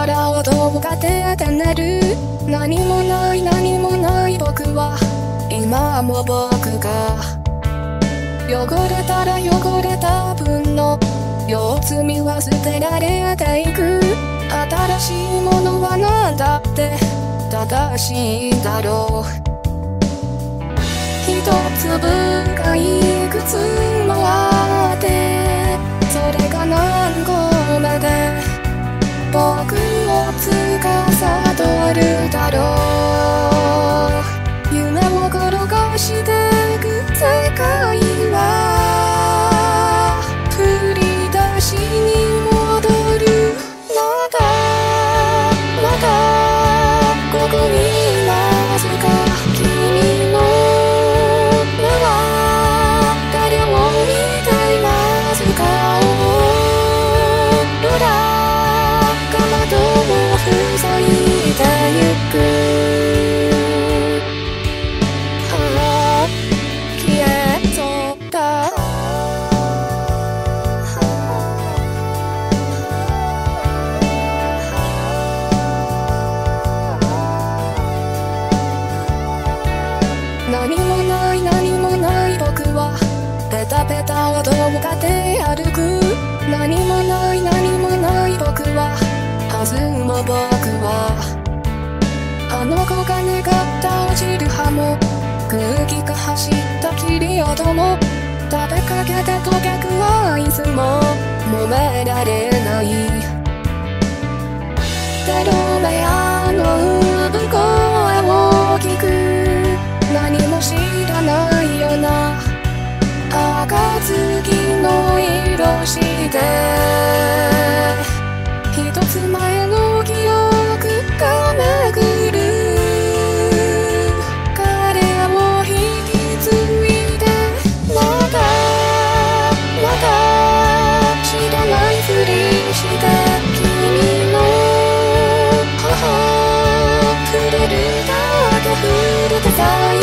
腹をどうかてて寝る。何もない何もない僕は今も僕が汚れたら汚れた分の四つ身は捨てられていく。新しいものは何だって正しいだろう。一粒がいくつもあってそれが何個目で僕を司るだろう。夢を転がしてく世界は振り出しに戻る。またまたここになぜか君の目は誰を見ていますか。オーロラが窓を塞いでゆく。消えそうだ。何もない何もない僕はペタペタをどうかで歩く。何もない何もない僕ははずも僕はあの子が願った落ちる葉も空気が走った霧音も食べかけて溶けくアイスも揉められない。テロメアの産声を聞く。何も知らないよな暁の色して一つ前の記憶が巡る。彼を引き継いでまたまた知らないふりして君の母触れるだけ触れてさ